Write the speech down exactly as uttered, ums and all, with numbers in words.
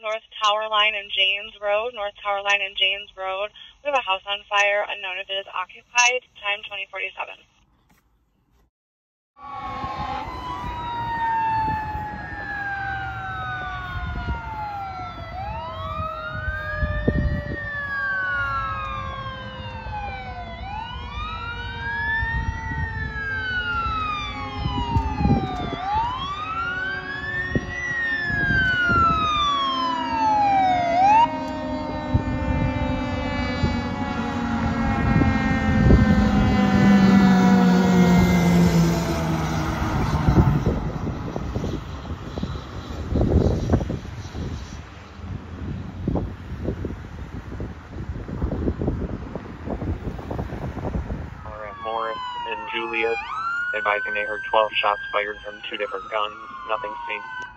North Tower Line and Janes Road. North Tower Line and Janes Road. We have a house on fire, unknown if it is occupied. Time twenty forty-seven. Morris and Juliet, advising they heard twelve shots fired from two different guns. Nothing seen.